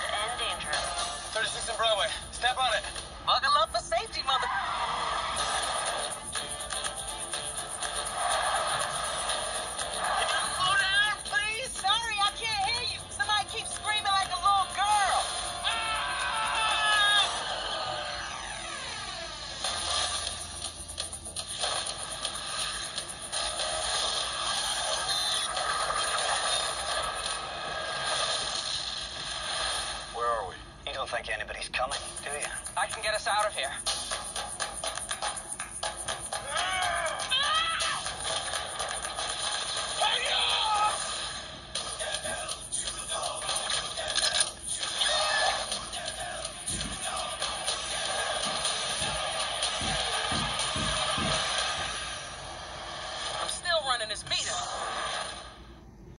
and dangerous. 36 and Broadway. Step on it. Buckle up for safety, mother... Can you slow down, please? Sorry, I can't hear you. Somebody keeps screaming like a little girl. Where are we? You don't think anybody's coming, do you? I can get us out of here.